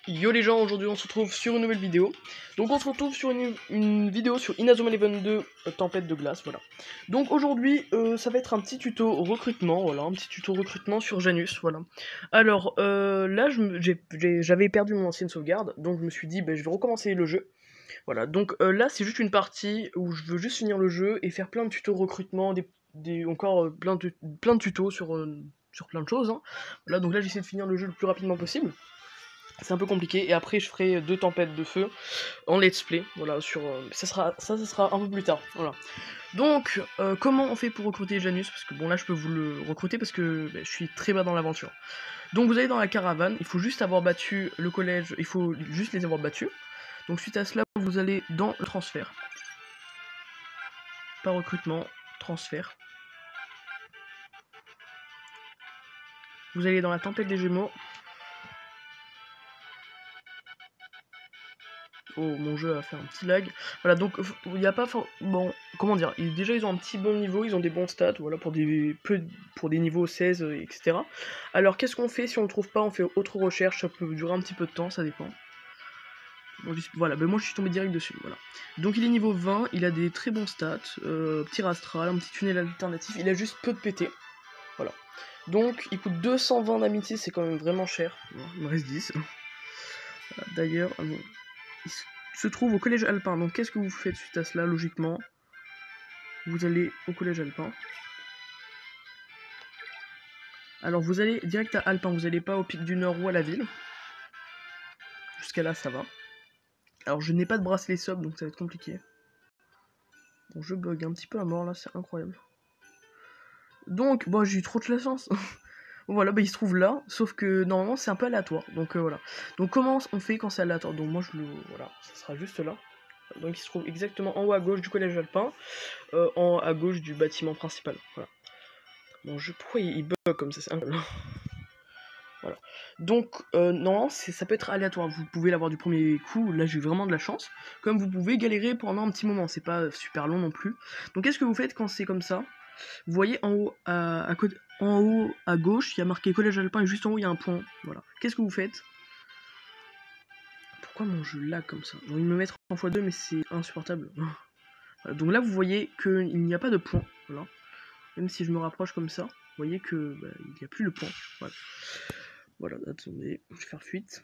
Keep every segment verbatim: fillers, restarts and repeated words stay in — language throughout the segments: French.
Yo les gens, aujourd'hui on se retrouve sur une nouvelle vidéo. Donc on se retrouve sur une, une vidéo sur Inazuma Eleven deux, euh, Tempête de glace, voilà. Donc aujourd'hui, euh, ça va être un petit tuto recrutement, voilà, un petit tuto recrutement sur Janus, voilà. Alors, euh, là j'avais perdu mon ancienne sauvegarde, donc je me suis dit, bah, je vais recommencer le jeu. Voilà, donc euh, là c'est juste une partie où je veux juste finir le jeu et faire plein de tutos recrutement, des, des, encore euh, plein, de, plein de tutos sur, euh, sur plein de choses, hein. Voilà, donc là j'essaie de finir le jeu le plus rapidement possible. C'est un peu compliqué, et après je ferai deux tempêtes de feu en let's play, voilà, sur... Euh, ça, sera, ça, ça sera un peu plus tard, voilà. Donc, euh, comment on fait pour recruter Janus? Parce que bon, là je peux vous le recruter parce que bah, je suis très bas dans l'aventure. Donc vous allez dans la caravane, il faut juste avoir battu le collège, il faut juste les avoir battus. Donc suite à cela, vous allez dans le transfert. Pas recrutement, transfert. Vous allez dans la tempête des Gémeaux. Oh, mon jeu a fait un petit lag. Voilà, donc il n'y a pas for... bon, comment dire, ils, déjà ils ont un petit bon niveau, ils ont des bons stats, voilà, pour des peu, pour des niveaux seize, et cetera. Alors qu'est-ce qu'on fait si on ne trouve pas? On fait autre recherche, ça peut durer un petit peu de temps, ça dépend. Bon, voilà, ben moi je suis tombé direct dessus, voilà. Donc il est niveau vingt, il a des très bons stats, euh, petit rastral, un petit tunnel alternatif, il a juste peu de P T, voilà. Donc il coûte deux cent vingt d'amitié, c'est quand même vraiment cher, il me reste dix. Voilà, d'ailleurs, ah bon, il se trouve au collège alpin, donc qu'est-ce que vous faites suite à cela? Logiquement, vous allez au collège alpin. Alors vous allez direct à Alpin, vous n'allez pas au pic du Nord ou à la ville. Jusqu'à là ça va. Alors je n'ai pas de bracelet sub, donc ça va être compliqué. Bon, je bug un petit peu à mort là, c'est incroyable. Donc, bon, j'ai eu trop de la chance. Voilà, bah il se trouve là, sauf que normalement c'est un peu aléatoire, donc euh, voilà. Donc comment on fait quand c'est aléatoire? Donc moi je le... voilà, ça sera juste là. Donc il se trouve exactement en haut à gauche du collège alpin, euh, en haut à gauche du bâtiment principal, voilà. Bon, je... pourquoi il bug comme ça? C'est incroyable. Voilà. Donc, euh, non, ça peut être aléatoire. Vous pouvez l'avoir du premier coup. Là, j'ai eu vraiment de la chance. Comme vous pouvez galérer pendant un petit moment. C'est pas super long non plus. Donc, qu'est-ce que vous faites quand c'est comme ça? Vous voyez en haut à, à, côté, en haut à gauche, il y a marqué collège alpin et juste en haut, il y a un point. Voilà. Qu'est-ce que vous faites? Pourquoi mon jeu lag comme ça? J'ai envie de me mettre en fois deux, mais c'est insupportable. Voilà. Donc là, vous voyez qu'il n'y a pas de point. Voilà. Même si je me rapproche comme ça, vous voyez que bah, il n'y a plus le point. Voilà. Voilà, attendez, je vais faire fuite.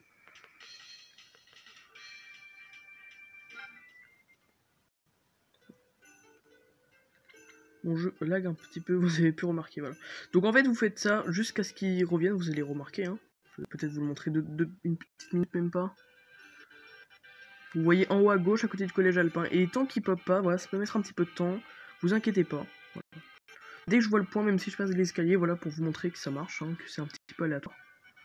Mon jeu lag un petit peu, vous avez pu remarquer, voilà. Donc en fait, vous faites ça jusqu'à ce qu'il revienne, vous allez remarquer, hein. Je vais peut-être vous le montrer de, de, une petite minute, même pas. Vous voyez en haut à gauche, à côté du collège alpin. Et tant qu'il pop pas, voilà, ça peut mettre un petit peu de temps. Vous inquiétez pas. Voilà. Dès que je vois le point, même si je passe l'escalier, voilà, pour vous montrer que ça marche, hein, que c'est un petit peu aléatoire.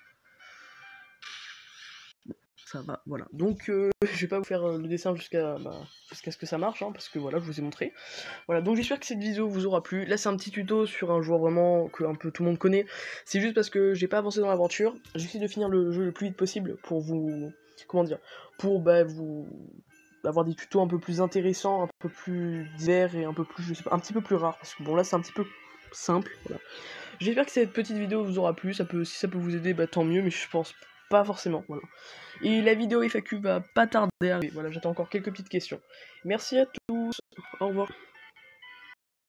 Ça va, voilà. Donc, euh, je vais pas vous faire le dessin jusqu'à bah, jusqu'à ce que ça marche, hein, parce que voilà, je vous ai montré. Voilà, donc j'espère que cette vidéo vous aura plu. Là, c'est un petit tuto sur un joueur vraiment que un peu tout le monde connaît. C'est juste parce que j'ai pas avancé dans l'aventure. J'essaie de finir le jeu le plus vite possible pour vous... Comment dire? Pour, bah, vous... avoir des tutos un peu plus intéressants, un peu plus divers et un peu plus, je sais pas, un petit peu plus rares. Parce que bon, là, c'est un petit peu simple, voilà. J'espère que cette petite vidéo vous aura plu. Ça peut, si ça peut vous aider, bah tant mieux, mais je pense pas forcément, voilà. Et la vidéo F A Q va pas tarder à arriver, voilà, j'attends encore quelques petites questions. Merci à tous, au revoir.